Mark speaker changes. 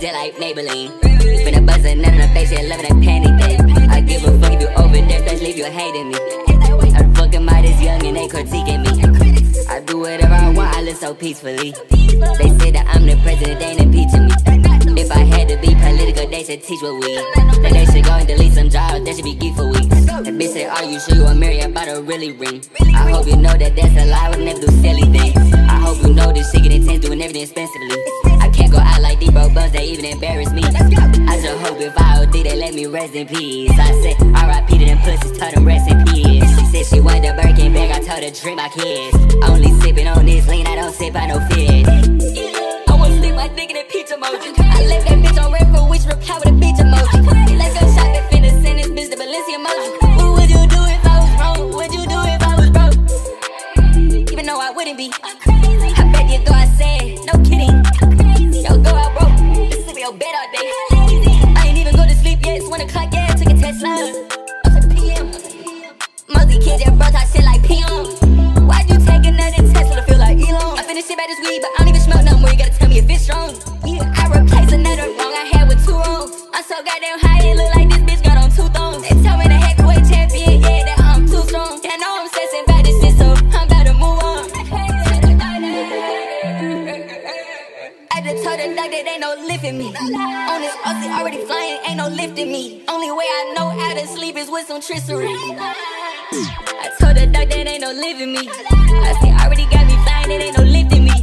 Speaker 1: just like Maybelline. Finna buzz a nut in her face, yeah, loving that panty day. I give a fuck if you over there, best leave you hating me. I'm fucking my this young and they critiquing me. I do whatever I want, I live so peacefully. They say that I'm the president, they ain't impeaching me. If I had to be political, they should teach what we. Then they should go and delete some jobs, that should be geek for weeks. That bitch said, are you sure you want married? About to really ring. I hope you know that that's a lie, I would never do silly things. I hope you know this shit get intense, doing everything expensively. I can't go out like these bro bums, they even embarrass me. I just hope if I OD, they let me rest in peace. I said, R.I.P. to them pussies, told them rest in peace. She said she wanted the Birkin bag, I told her drink my kids. Only sipping on this lean, I don't sip by no fizz. I wanna stick my dick in a peach emoji. I left that bitch on red for which reply with a bitch emoji. Like a shot that finna send this bitch the Balenci emoji. What would you do if I was wrong? What'd you do if I was broke? Even though I wouldn't be. I bet you thought I said, no kidding. Yo, go out broke, just sleep in your bed all day. I ain't even go to sleep yet, it's 1 o'clock, yeah, took a Tesla. Up to PM. Most these kids just broke out shit like PM. Why'd you take another Tesla to feel like Elon? I finished shit by this weed, but I don't even smoke no more, you gotta tell me if it's strong. I replaced another wrong I had with 2 wrongs. I'm so goddamn high, it look like this bitch got on 2 thongs. They tell me the heavyweight champion, yeah, that I'm too strong. Yeah, I know I'm stressing about this shit, so I'm about to move on. I just told the doctor there ain't no lifting me. On this Aussie already flying, ain't no lifting me. Only way I know how to sleep is with some trickery. I told the doctor there ain't no living me. I said already got me flying, it ain't no lifting me.